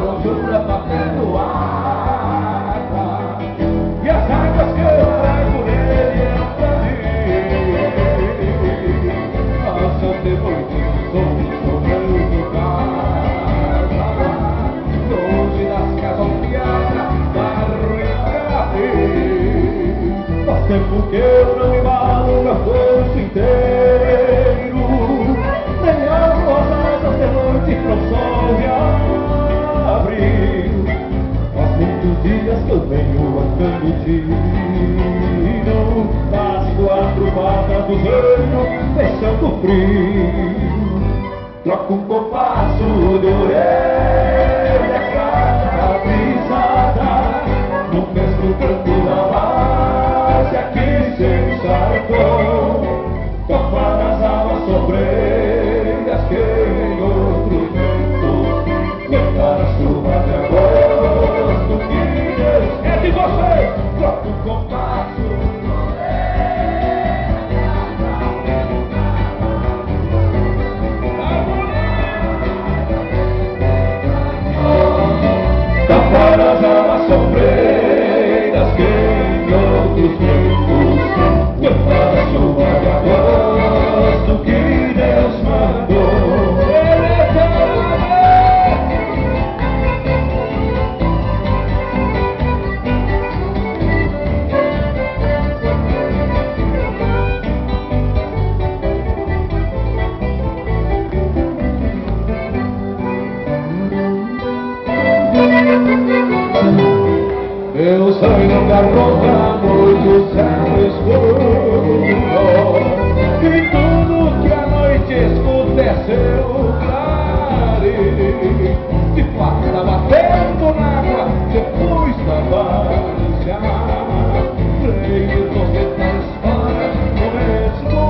jura batendo água, e as águas que eu trago nele é pra mim. Nossa, de noite sou chorando casa, longe das casas piadas, barro e capim. Faz tempo que eu não me malo meu rosto inteiro, nem abro as asas de noite pro sol de abril. Faz muitos dias que eu venho andando tiro nas quatro vagas do reino, deixando frio. Troco um compasso de orelha cada pisada, no mesmo canto da base aqui sem sarcão. Topa nas almas sobreiras que em outros ventos, cantar a chuva de agosto que Deus é de você. Troca um compasso de orelha. Topa nas almas sobreiras que em outros ventos, cantar a chuva de agosto que Deus mandou. Eu saio no garro da noite, o céu escuro, e tudo que a noite escuta é seu clarim. De fato batendo na água, depois da várzea, freio você dispara no mesmo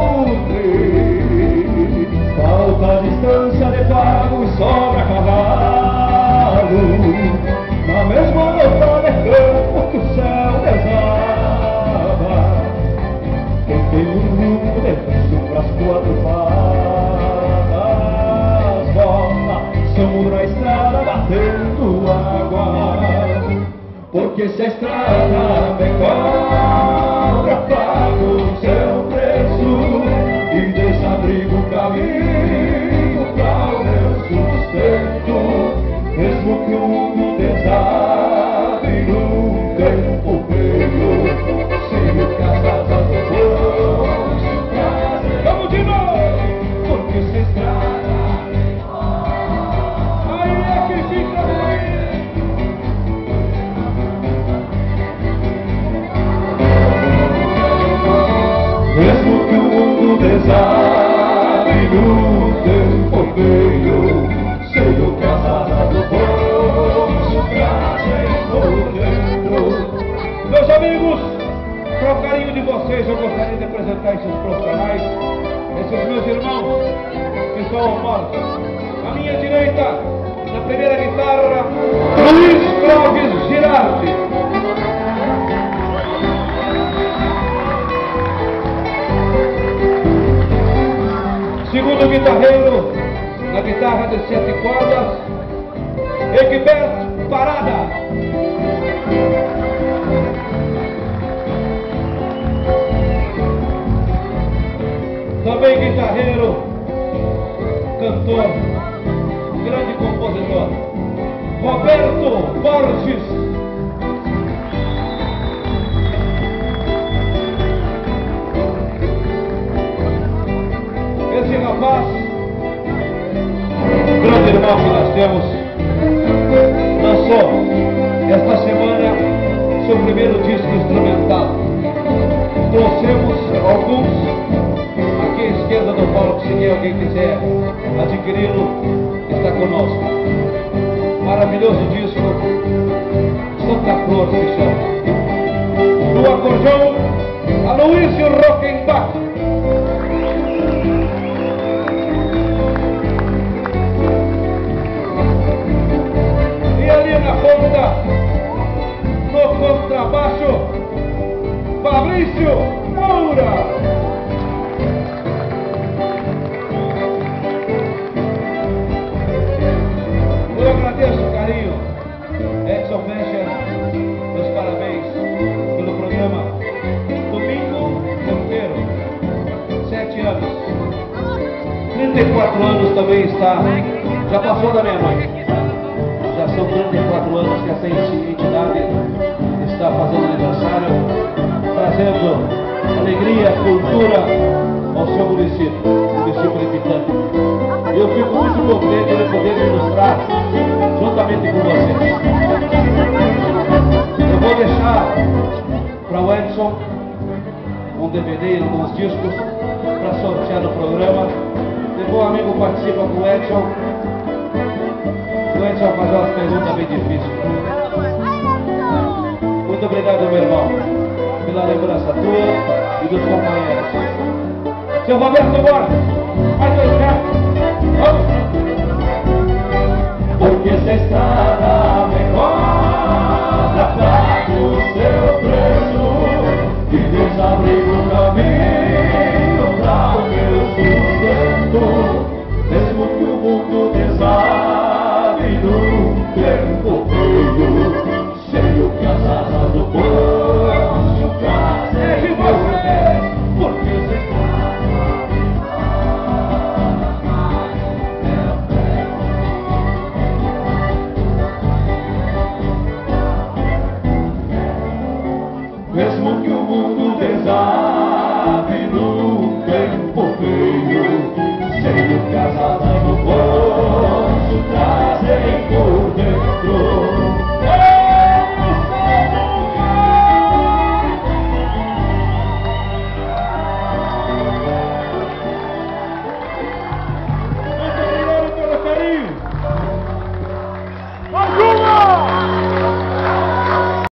trem. Falta a distância de pago e sobra cavalo, na mesma nota de campo que o céu desaba. Quem tem um rumo de verso pras quatro patas, volta, somos na estrada batendo água. Porque se a estrada me cobra, pago o seu preço e desabrigo o caminho para o meu sustento. Mesmo que o mundo desabe num tempo feio, sem casas do poço, vamos de novo! Porque se estrada aí é que fica ruim. Mesmo que o mundo desabe num tempo feio, sei o que as asas do poço trazem por dentro. Meus amigos, para o carinho de vocês, eu gostaria de apresentar esses profissionais, esses meus irmãos que são mortos. À minha direita, na primeira guitarra, Luiz Clóvis Girardi. Segundo guitarreiro, na guitarra de 7 cordas, Egberto Parada. Também guitarreiro, cantor, grande compositor, Roberto Borges. Esse rapaz, grande irmão que nós temos, lançou esta semana seu primeiro disco instrumental. Trouxemos alguns aqui à esquerda do palco, se alguém quiser adquiri-lo, está conosco. Maravilhoso disco, Santa Flor se chama. No acordeão, Aloysio Rockenbach. Na ponta, no contrabaixo, Fabrício Moura. Eu agradeço o carinho também está, já passou da meia-noite. Já são 34 anos que essa entidade está fazendo aniversário, trazendo alegria, cultura ao seu município de Pitanga. E eu fico muito contente de poder ilustrar juntamente com vocês. Eu vou deixar para o Edson um DVD e alguns discos para sortear no programa. Depois o amigo participa com o Edson. O Edson vai fazer umas perguntas bem difíceis. Muito obrigado, meu irmão, pela lembrança tua e dos companheiros. Seu Roberto Borges, mais dois gatos. Vamos! Porque você está